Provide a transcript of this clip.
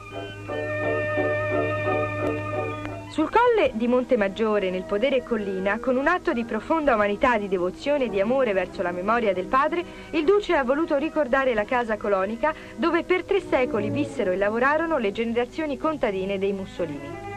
Sul colle di Montemaggiore, nel podere Collina, con un atto di profonda umanità, di devozione e di amore verso la memoria del padre, il duce ha voluto ricordare la casa colonica dove per 3 secoli vissero e lavorarono le generazioni contadine dei Mussolini.